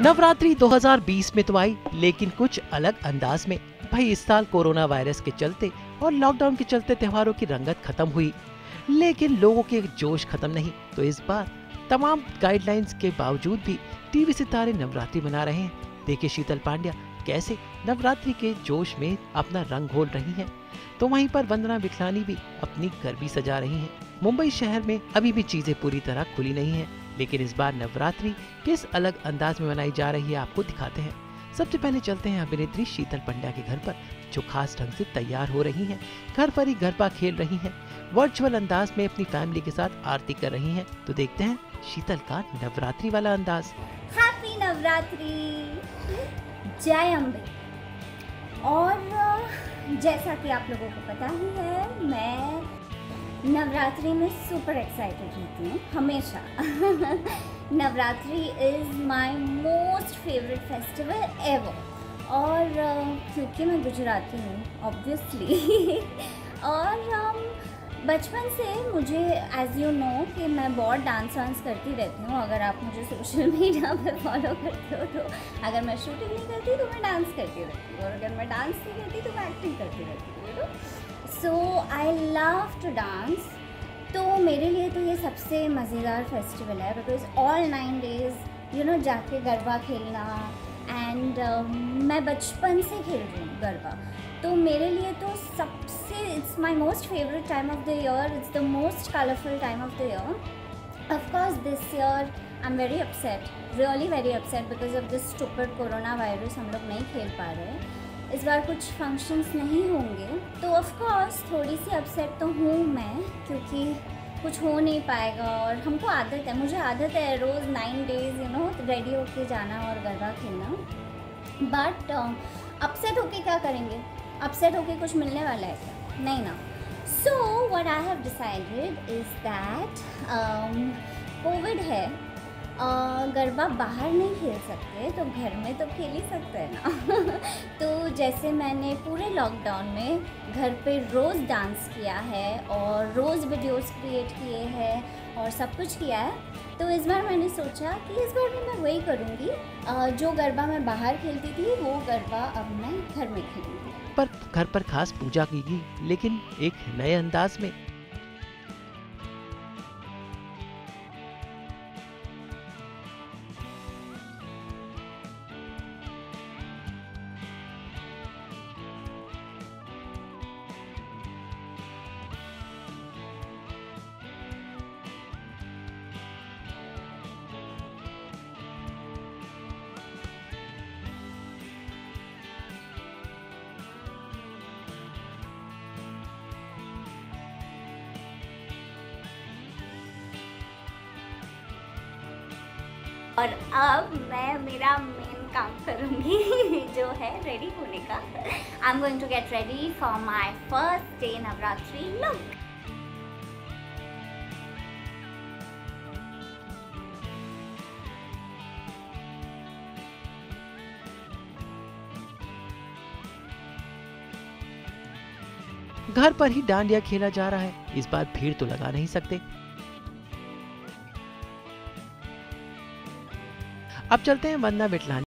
नवरात्रि 2020 में तो आई, लेकिन कुछ अलग अंदाज में। भाई इस साल कोरोना वायरस के चलते और लॉकडाउन के चलते त्योहारों की रंगत खत्म हुई, लेकिन लोगों के जोश खत्म नहीं। तो इस बार तमाम गाइडलाइंस के बावजूद भी टीवी सितारे नवरात्रि मना रहे हैं। देखिए शीतल पांड्या कैसे नवरात्रि के जोश में अपना रंग घोल रही हैं। तो वहीं पर वंदना विठलानी भी अपनी घर भी सजा रही हैं। मुंबई शहर में अभी भी चीजें पूरी तरह खुली नहीं है, लेकिन इस बार नवरात्रि किस अलग अंदाज में मनाई जा रही है आपको दिखाते हैं। सबसे पहले चलते हैं अभिनेत्री शीतल पांड्या के घर पर, जो खास ढंग से तैयार हो रही हैं। घर पर ही गरबा खेल रही हैं, वर्चुअल अंदाज में अपनी फैमिली के साथ आरती कर रही हैं। तो देखते हैं शीतल का नवरात्रि वाला अंदाज। हैप्पी नवरात्रि, जय अम्बे। और जैसा कि आप लोगों को पता ही है, मैं नवरात्रि में सुपर एक्साइटेड रहती हूँ हमेशा। Navratri is my most favourite festival ever. और क्योंकि मैं गुजराती हूँ ऑब्वियसली और बचपन से मुझे एज़ यू नो कि मैं बहुत डांस वांस करती रहती हूँ। अगर आप मुझे सोशल मीडिया पर फॉलो करते हो तो अगर मैं शूटिंग नहीं करती तो मैं डांस करती रहती हूँ, और अगर मैं डांस नहीं करती तो मैं एक्टिंग करती रहती हूँ। So I love to dance. तो मेरे लिए तो ये सबसे मज़ेदार फेस्टिवल है, because all 9 days you know जाके गरबा खेलना। एंड मैं बचपन से खेल रही हूँ गरबा, तो मेरे लिए तो सबसे it's my most favourite time of the year. It's the most colourful time of the year. Of course this year I am very upset, really very upset, because of this stupid corona virus हम लोग नहीं खेल पा रहे। इस बार कुछ functions नहीं होंगे, तो ऑफ कोर्स थोड़ी सी अपसेट तो हूँ मैं, क्योंकि कुछ हो नहीं पाएगा। और हमको आदत है, मुझे आदत है रोज़ 9 days यू नो रेडी होके जाना और गरबा खेलना। बट अपसेट होके क्या करेंगे? अपसेट होके कुछ मिलने वाला है क्या? नहीं ना। So what I have decided is that Covid है, गरबा बाहर नहीं खेल सकते तो घर में तो खेल ही सकते हैं ना। तो जैसे मैंने पूरे लॉकडाउन में घर पे रोज़ डांस किया है और रोज़ वीडियोस क्रिएट किए हैं और सब कुछ किया है, तो इस बार मैंने सोचा कि इस बार भी मैं वही करूँगी। जो गरबा मैं बाहर खेलती थी वो गरबा अब मैं घर में खेलूँगी। पर घर पर खास पूजा की गई, लेकिन एक नए अंदाज में। और अब मैं मेरा मेन काम करूँगी जो है रेडी होने का। I am going to get ready for my first day Navratri look. घर पर ही डांडिया खेला जा रहा है, इस बार भीड़ तो लगा नहीं सकते। अब चलते हैं वंदना विठलानी